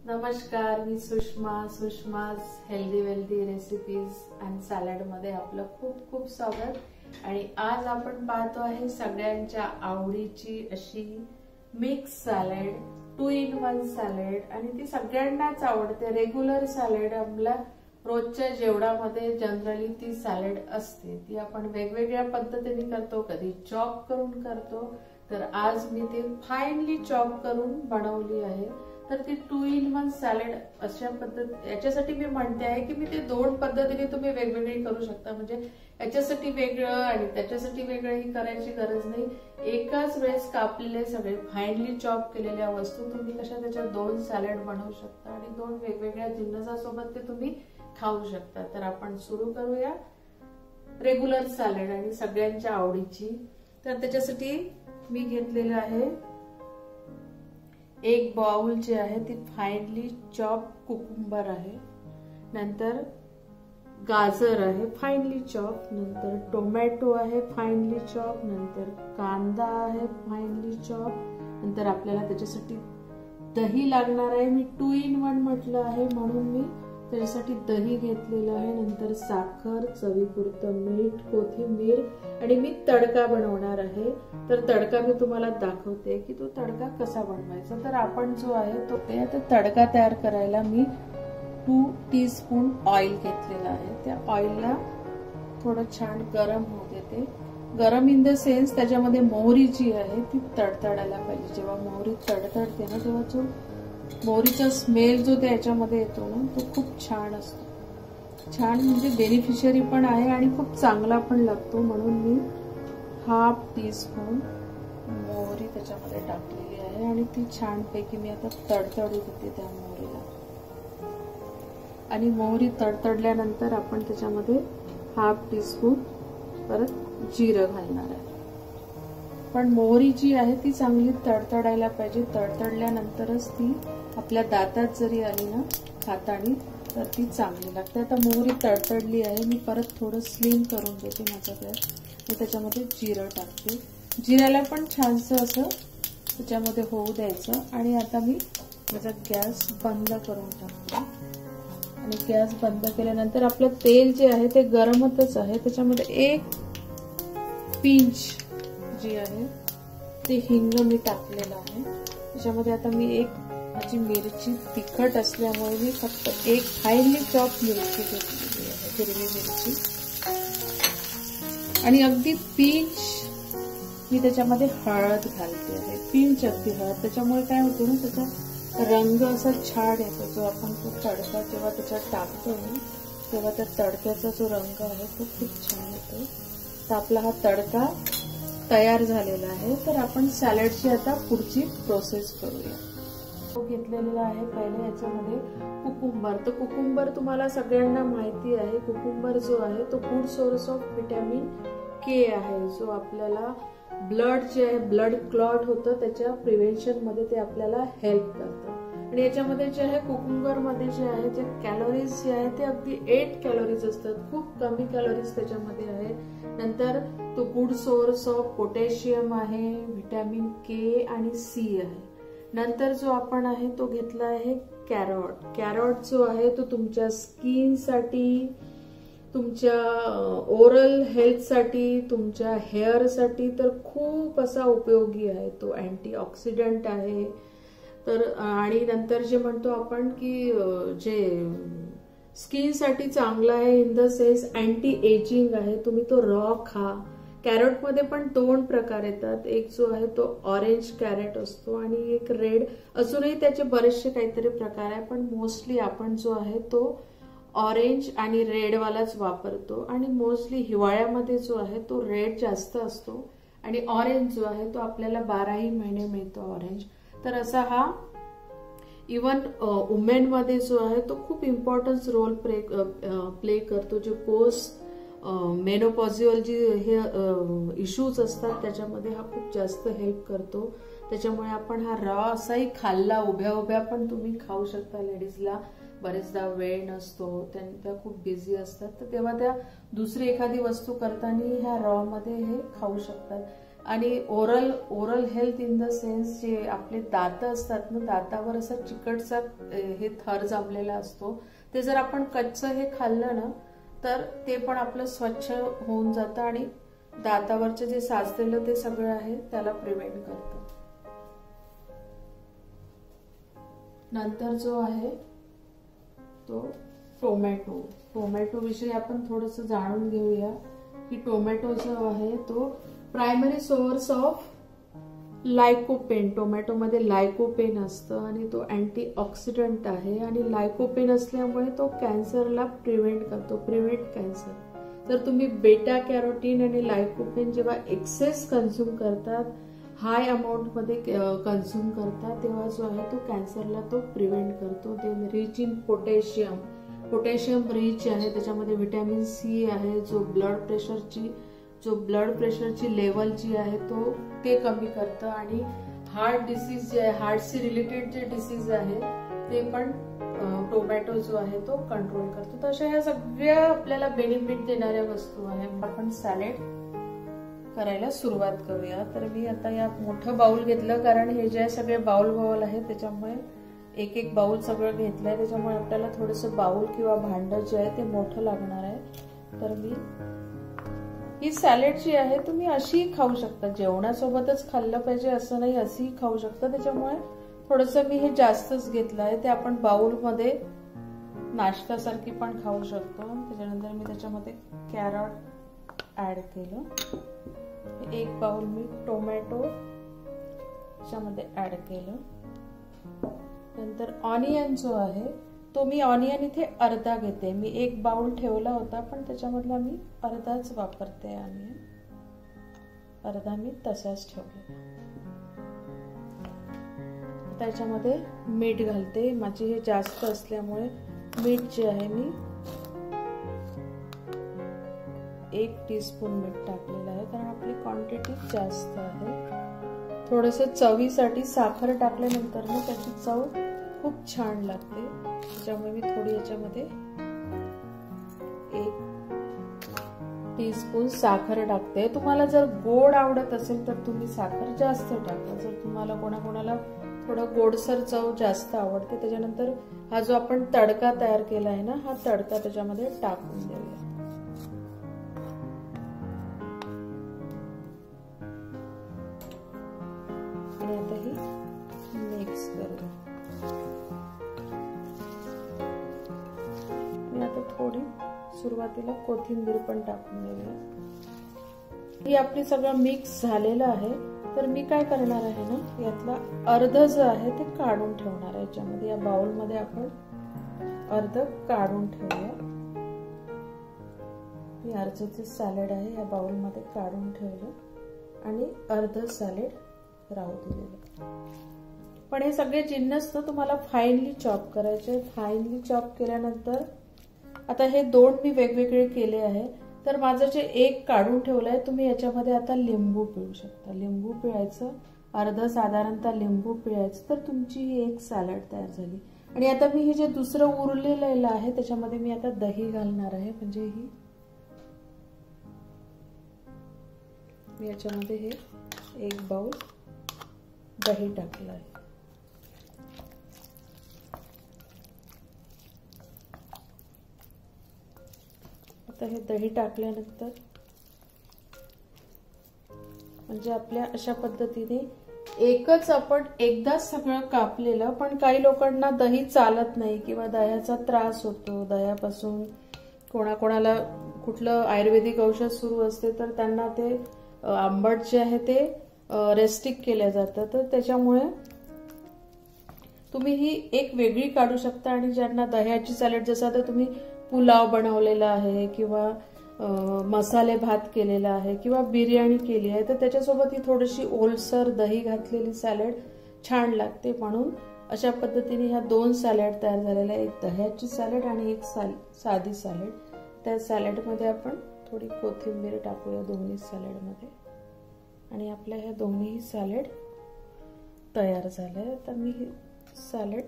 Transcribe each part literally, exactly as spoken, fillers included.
नमस्कार, मी Sushma Sushma's healthy wealthy recipes and salad मध्ये आपलं खूप खूप स्वागत। आणि आज आपण पाहतो आहे सगळ्यांच्या आवडीची अशी mix salad, two in one salad. आणि ती सगळ्यांनाच आवडते। रेग्युलर सॅलड आपल्या रोजच्या जेवणामध्ये जनरली ती सॅलड असते। ती आपण वेगवेगळ्या पद्धतीने करतो, कधी चॉप करून करतो, तर आज मी ती फाईनली चॉप करून बनवली आहे। तर ती टू इन वन सॅलड अशा पद्धत याच्यासाठी मी म्हणते आहे की मी ते दोन पद्धतीने तुम्ही वेगवेगळी करू शकता। म्हणजे याच्यासाठी वेगळं आणि त्याच्यासाठी वेगळं ही करायची गरज नाही। एकाच वेळेस कापलेले सगळे फाईनली चॉप केलेल्या वस्तू तुम्ही कशा त्याच्या दोन सॅलड बनवू शकता आणि दोन वेगवेगळ्या जिन्नसासोबत ते तुम्ही खाऊ शकता। तर आपण सुरू करूया रेग्युलर सॅलड आणि सगळ्यांच्या आवडीची। तर त्याच्यासाठी मी घेतलेलं आहे एक बाउल जे आहे ती फाईनली चॉप कुकुंबर आहे, नंतर गाजर आहे फाईनली चॉप, नंतर टोमॅटो आहे फाईनली चॉप, नंतर कांदा आहे फाईनली चॉप, नंतर आपल्याला त्याच्यासाठी दही लागणार आहे। मी टू इन वन म्हटलं आहे म्हणून मी त्याच्यासाठी दही घेतलेलं आहे, नंतर साखर, चवीपुरतं मीठ, कोथिंबीर आणि मी तडका बनवणार आहे। तर तडका मी तुम्हाला दाखवते की तो तडका कसा बनवायचा। तर आपण जो आहे तो ते आता तडका तयार करायला मी टू टीस्पून ऑइल घेतलेला आहे। त्या ऑइलला थोडं छान गरम होऊ देते। गरम इन द सेन्स त्याच्यामध्ये मोहरी जी आहे ती तडतडायला पाहिजे। जेव्हा मोहरी तडतडते ना तेव्हा जो मोहरीचा स्मेल जो त्याच्यामध्ये येतो ना तो खूप छान असतो। छान म्हणजे बेनिफिशियरी पण आहे आणि खूप चांगला पण लागतो। म्हणून मी हाफ टी स्पून मोहरी त्याच्यामध्ये टाकलेली आहे आणि ती छानपैकी मी आता तडतडू देते त्या मोहरीला। आणि मोहरी तडतडल्यानंतर आपण त्याच्यामध्ये हाफ टी स्पून परत जिरं घालणार आहे। पण मोहरी जी आहे ती चांगली तडतडायला पाहिजे। तडतडल्यानंतरच ती आपल्या दातात जरी आली ना खाताना तर ती चांगली लागते। आता मोहरी तडतडली आहे, मी परत थोडं स्लिम करून देते माझा गॅस। मी त्याच्यामध्ये जिरं टाकते, जिऱ्याला पण छानसं असं त्याच्यामध्ये होऊ द्यायचं। आणि आता मी माझा गॅस बंद करून टाकते आणि गॅस बंद केल्यानंतर आपलं तेल जे आहे ते गरमच आहे। त्याच्यामध्ये एक पिंच जी आहे ते हिंग मी टाकलेलं आहे। त्याच्यामध्ये आता मी एक माझी मिरची तिखट असल्यामुळे मी फक्त एक फाईनली चॉप मिरची घेतलेली आहे, हिरवी मिरची, आणि अगदी पिंच मी त्याच्यामध्ये हळद घालते आहे। पिंच अगदी हळद, त्याच्यामुळे काय होतं ना त्याचा रंग असा छान येतो। जो आपण तो तडका जेव्हा त्याच्यात टाकतो ना तेव्हा त्या तडक्याचा जो रंग आहे तो खूप छान येतो। तर आपला हा तडका तयार झालेला आहे। तर आपण सॅलडची आता पुढची प्रोसेस करूया। तो घेतलेला आहे पहिले याच्यामध्ये कुकुंबर। तर कुकुंबर तुम्हाला सगळ्यांना माहिती आहे, कुकुंबर जो आहे तो good source of vitamin K आहे, जो आपल्याला ब्लड जे आहे ब्लड क्लॉट होतं त्याच्या प्रिव्हेन्शन मध्ये ते आपल्याला हेल्प करतं। आणि याच्यामध्ये जे आहे कुकुंबर मध्ये जे आहे जे कॅलरीज जे आहे ते अगदी एट कॅलरीज असतात, खूप कमी कॅलरीज त्याच्यामध्ये आहे। नंतर तो गुड सोर्स ऑफ पोटॅशियम आहे, व्हिटॅमिन के आणि सी आहे। नंतर जो आपण आहे तो घेतला आहे कॅरट। कॅरट जो आहे तो तुमच्या स्किन साठी, तुमच्या ओरल हेल्थ साठी, तुमच्या हेअर साठी तर खूप असा उपयोगी आहे। तो अँटीऑक्सिडंट आहे। तर आणि नंतर जे म्हणतो आपण की जे स्किन साठी चांगला आहे in the sense anti ageing आहे, तुम्ही तो रॉ खा। कॅरट मध्ये पण दोन प्रकार येतात, एक जो आहे तो ऑरेंज कॅरेट असतो आणि एक रेड, अजूनही त्याचे बरेचसे काहीतरी प्रकार आहे, पण मोस्टली आपण जो आहे तो ऑरेंज आणि रेड वालाच वापरतो। आणि मोस्टली हिवाळ्यामध्ये जो आहे तो रेड जास्त असतो आणि ऑरेंज जो आहे तो आपल्याला बाराही महिने मिळतो ऑरेंज। तर असा हा इवन वुमेन मध्ये जो आहे तो खूप इम्पॉर्टन्स रोल प्ले प्ले करतो। जे पोस्ट मेनोपॉझ्युअल जी हे इश्यूज असतात त्याच्यामध्ये हा खूप जास्त हेल्प करतो। त्याच्यामुळे आपण हा रॉ असाही खाल्ला, उभ्या उभ्या पण तुम्ही खाऊ शकता। लेडीजला बरेचदा वेळ नसतो, त्या खूप बिझी असतात, तर तेव्हा त्या दुसरी एखादी वस्तू करताना ह्या रॉ मध्ये हे खाऊ शकतात। आणि oral oral health in the sense जे आपले दात असतात ना, दातावर असा चिकटचा हे थर जमलेला असतो, ते जर आपण कच्चं हे खाल्लं ना तर ते पण आपलं स्वच्छ होऊन जातं आणि दातावरचे जे साचलेलं ते सगळं आहे त्याला प्रिव्हेंट करतं. नंतर जो आहे तो टोमॅटो. टोमॅटो विषयी आपण थोडंसं जाणून घेऊया की टोमॅटो जो आहे तो प्रायमरी सोर्स ऑफ लायकोपेन. टोमॅटोमध्ये लायकोपेन असतं आणि तो अँटी ऑक्सिडंट आहे आणि लायकोपेन असल्यामुळे तो कॅन्सरला प्रिव्हेंट करतो, प्रिव्हेंट कॅन्सर. जर तुम्ही बेटा कॅरोटीन आणि लायकोपेन जेव्हा एक्सेस कन्झ्युम करतात, हाय अमाऊंट मध्ये कन्झ्युम करतात, तेव्हा जो आहे तो कॅन्सरला तो प्रिव्हेंट करतो. Then rich in potassium. Potassium rich आहे, त्याच्यामध्ये व्हिटॅमिन सी आहे जो ब्लड प्रेशरची जो ब्लड प्रेशरची लेवल जी आहे तो ते कमी करतं आणि हार्ट डिसीज जे आहे, हार्टशी रिलेटेड जे डिसीज आहे ते पण टोमॅटो जो आहे तो कंट्रोल करतो. तर अशा ह्या सगळ्या आपल्याला बेनिफिट देणाऱ्या वस्तू आहेत. आपण सॅलेड करायला सुरुवात करूया. तर मी आता या मोठं बाउल घेतलं कारण हे जे सगळे बाउल बाउल आहे त्याच्यामुळे एक एक बाउल सगळं घेतलंय, त्याच्यामुळे आपल्याला थोडंसं बाउल किंवा भांड जे आहे ते मोठं लागणार आहे. तर मी ही सॅलेड जी आहे तुम्ही अशीही खाऊ शकता, जेवणासोबतच खाल्लं पाहिजे असं नाही, अशीही खाऊ शकता. त्याच्यामुळे थोडंसं मी हे जास्तच घेतलं आहे. ते आपण बाउलमध्ये नाश्त्यासारखी पण खाऊ शकतो. त्याच्यानंतर मी त्याच्यामध्ये कॅरट ऍड केलं. एक बाउल मी टोमॅटो त्याच्यामध्ये ऍड केलं. नंतर ऑनियन जो आहे तो मी ऑनियन इथे अर्धा घेते. मी एक बाउल ठेवला होता पण त्याच्यामधला मी अर्धाच वापरते. ऑनियन अर्धा मी तसाच ठेवला. त्याच्यामध्ये मीठ घालते. माझे हे जास्त असल्यामुळे मीठ जे आहे मी एक टीस्पून मीठ टाकलेलं आहे कारण आपली क्वांटिटी जास्त आहे. थोडस चवीसाठी साखर टाकल्यानंतर ना त्याची चव खूप छान लागते. त्याच्यामुळे मी थोडी याच्यामध्ये एक टीस्पून साखर टाकते. तुम्हाला जर गोड आवडत असेल तर तुम्ही साखर जास्त टाका. जर तुम्हाला कोणाकोणाला थोडं गोडसर चव जास्त आवडते. त्याच्यानंतर हा जो आपण तडका तयार केला आहे ना, हा तडका त्याच्यामध्ये टाकून देऊया. आणि आता ही मिक्स करूया. मी आता थोडी सुरुवातीला कोथिंबीर पण टाकून देऊया. ही आपली सगळं मिक्स झालेलं आहे. तर मी काय करणार आहे ना, यातला अर्ध जो आहे ते काढून ठेवणार आहे. याच्यामध्ये या बाउल मध्ये आपण अर्ध काढून ठेवूया. मी अर्धचे सॅलेड आहे या बाउल मध्ये काढून ठेवलं आणि अर्ध सॅलेड राहू दिलेलं. पण हे सगळे जिन्नस ना तुम्हाला फाईनली चॉप करायचे. फाईनली चॉप केल्यानंतर आता हे दोन मी वेगवेगळे केले आहे. तर माझं जे एक काढून ठेवलंय, तुम्ही याच्यामध्ये आता लिंबू पिळू शकता. लिंबू पिळायचं, अर्ध साधारणतः लिंबू पिळायचं, तर तुमची ही एक सॅलड तयार झाली. आणि आता मी हे जे दुसरं उरलेलं आहे त्याच्यामध्ये मी आता दही घालणार आहे. म्हणजे ही मी याच्यामध्ये हे एक बाउल दही टाकलं आहे. आता हे दही टाकल्यानंतर म्हणजे आपल्या अशा पद्धतीने एकच आपण एकदाच सगळं कापलेलं. पण काही लोकांना दही चालत नाही किंवा दह्याचा त्रास होतो. दह्यापासून कोणाकोणाला कुठलं आयुर्वेदिक औषध सुरू असते तर त्यांना ते आंबट जे आहे ते रेस्ट्रिक्ट केलं जातं. तर त्याच्यामुळे तुम्ही ही एक वेगळी काढू शकता. आणि ज्यांना दह्याची सॅलड, जसं आता तुम्ही पुलाव बनवलेला आहे किंवा मसाले भात केलेला आहे किंवा बिर्याणी केली आहे, तर त्याच्यासोबत ही थोडीशी ओलसर दही घातलेली सॅलड छान लागते. म्हणून अशा पद्धतीने ह्या दोन सॅलड तयार झालेल्या, एक दह्याची सॅलड आणि एक साधी सॅलड. त्या सॅलडमध्ये आपण थोडी कोथिंबीर टाकूया दोन्ही सॅलडमध्ये. आणि आपल्या ह्या दोन्ही सॅलड तयार झाल्या. तर मी ही सॅलड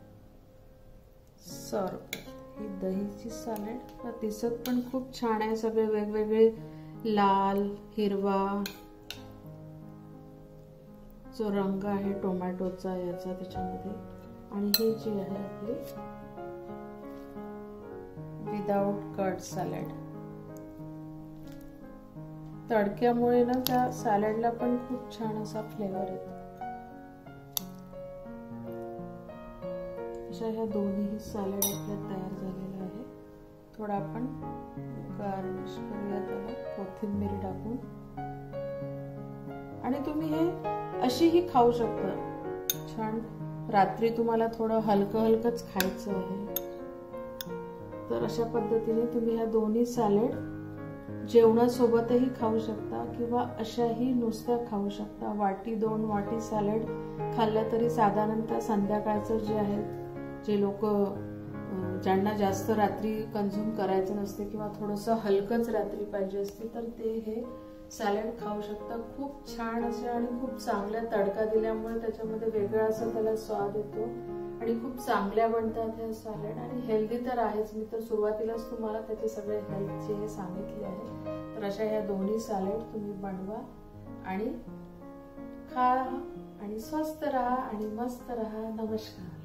सर्व करते. ही दहीची सॅलड दिसत पण खूप छान आहे. सगळे वेगवेगळे लाल, हिरवा, जो रंग आहे टोमॅटोचा याचा त्याच्यामध्ये, आणि हे जे आहे आपले विदाउट कर्ड सॅलड. तडक्यामुळे ना त्या सॅलडला पण खूप छान असा फ्लेवर येतो. अशा ह्या दोन्ही सॅलड आपल्या तयार झालेला आहे. थोडा आपण गार्निश करूया त्याला कोथिंबीर टाकून. आणि तुम्ही हे अशीही खाऊ शकता. छान रात्री तुम्हाला थोडं हलकं हलकंच खायचं आहे तर अशा पद्धतीने तुम्ही ह्या दोन्ही सॅलड जेवणासोबतही खाऊ शकता किंवा अशाही नुसत्या खाऊ शकता. वाटी दोन वाटी सॅलड खाल्लं तरी साधारणतः संध्याकाळचं जे आहे, जे लोक ज्यांना जास्त रात्री कंझ्युम करायचं नसते किंवा थोडंसं हलकंच रात्री पाहिजे असते तर ते हे सॅलड खाऊ शकता. खूप छान असे आणि खूप चांगल्या तडका दिल्यामुळे त्याच्यामध्ये वेगळा असा त्याला स्वाद येतो आणि खूप चांगल्या बनतात हे सॅलड. आणि हेल्दी तर आहेच. मी तर सुरुवातीलाच तुम्हाला त्याचे सगळे हेल्थचे हे सांगितले आहे. तर अशा ह्या दोन्ही सॅलड तुम्ही बनवा आणि खा आणि स्वस्त राहा आणि मस्त राहा. नमस्कार.